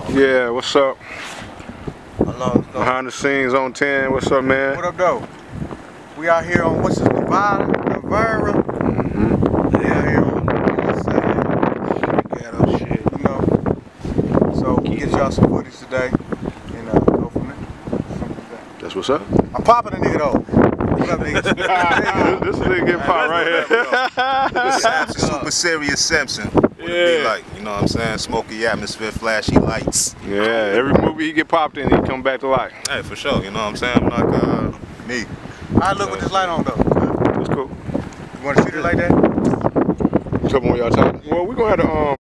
Yeah, what's up? Hello. Behind the scenes on 10, what's up, man? What up, though? We out here on, what's this, Nevada? Mm-hmm. We out here on the side. Ghetto shit, you know. So, we get y'all some footage today, and go from there. That's what's up. I'm popping a nigga, though. What up, niggas? This nigga getting popped right here. Super serious Simpson. What it be like, you know what I'm saying? Smoky atmosphere, flashy lights. Yeah, every movie he get popped in, he come back to life. Hey, for sure, you know what I'm saying? I'm like, me. I look with this light on, though. That's cool. You want to shoot it like that? Couple more y'all time. Well, we're gonna have to